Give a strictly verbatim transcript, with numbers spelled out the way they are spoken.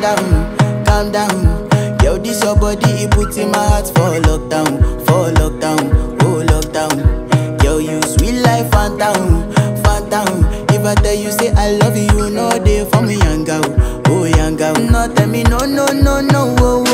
down, calm down. Yo, this your body, it puts in my heart for lockdown, for lockdown, oh lockdown. Yo, you sweet life, phantom, phantom. If I tell you say I love you, you know they for me young girl, oh young girl. No tell me no, no, no, no, oh, oh.